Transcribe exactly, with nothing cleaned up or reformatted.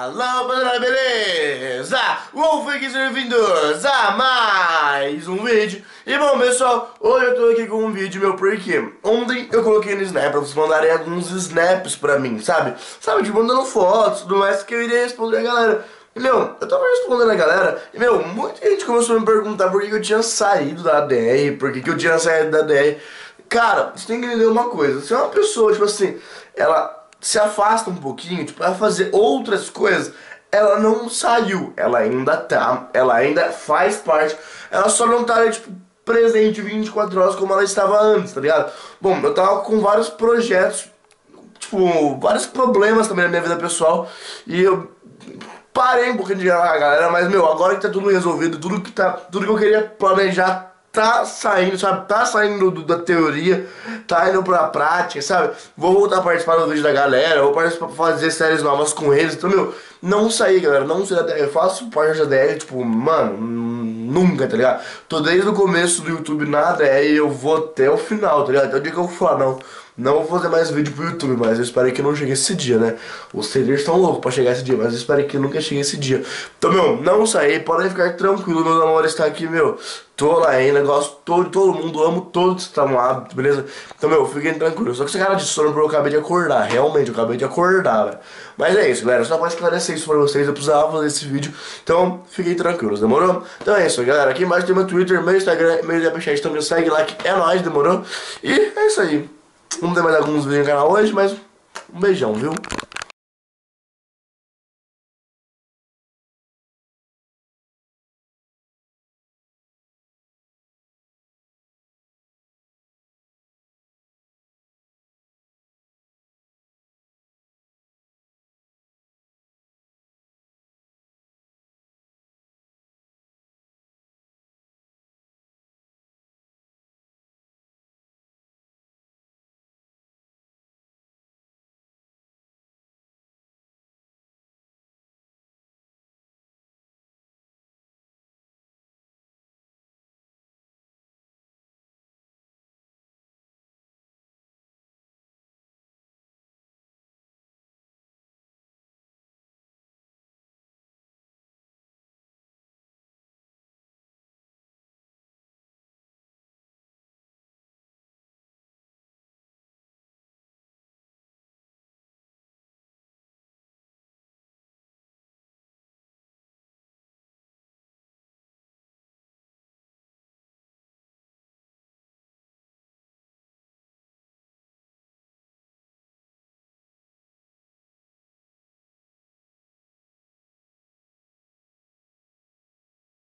Fala, galera, beleza? Wolf aqui, sejam bem-vindos a mais um vídeo. E bom, pessoal, hoje eu tô aqui com um vídeo meu porque ontem eu coloquei no Snap pra vocês mandarem alguns snaps pra mim, sabe? Sabe, de mandando fotos, tudo mais, que eu iria responder a galera. E, meu, eu tava respondendo a galera e, meu, muita gente começou a me perguntar por que que eu tinha saído da A D R, por que que eu tinha saído da A D R. Cara, você tem que entender uma coisa, se é uma pessoa, tipo assim, ela se afasta um pouquinho, tipo, pra fazer outras coisas, ela não saiu, ela ainda tá, ela ainda faz parte, ela só não tá, tipo, presente vinte e quatro horas como ela estava antes, tá ligado? Bom, eu tava com vários projetos, tipo, vários problemas também na minha vida pessoal, e eu parei um pouquinho de gravar, galera, mas, meu, agora que tá tudo resolvido, tudo que tá, tudo que eu queria planejar tá saindo, sabe? Tá saindo do, da teoria, tá indo pra prática, sabe? Vou voltar a participar do vídeo da galera, vou participar pra fazer séries novas com eles, então, meu, não saí, galera, não saí da D R, eu faço parte da D R, tipo, mano, nunca, tá ligado? Tô desde o começo do YouTube na D R e eu vou até o final, tá ligado? Até o dia que eu falar, não, não vou fazer mais vídeo pro YouTube, mas eu espero que não chegue esse dia, né? Os trailers estão loucos pra chegar esse dia, mas eu espero que nunca chegue esse dia. Então, meu, não saí, podem ficar tranquilo, meu namoro está aqui, meu. Tô lá ainda, gosto todo, todo mundo, amo todos que estão lá, beleza? Então, meu, fiquem tranquilos. Só que essa cara de sono porque eu acabei de acordar, realmente, eu acabei de acordar, velho. Mas é isso, galera, só pra esclarecer isso pra vocês, eu precisava fazer esse vídeo. Então, fiquem tranquilos, demorou? Então é isso, galera, aqui embaixo tem meu Twitter, meu Instagram, meu Snapchat, então me segue lá que é nóis, demorou? E é isso aí. Não tem mais alguns vídeos no canal hoje, mas um beijão, viu?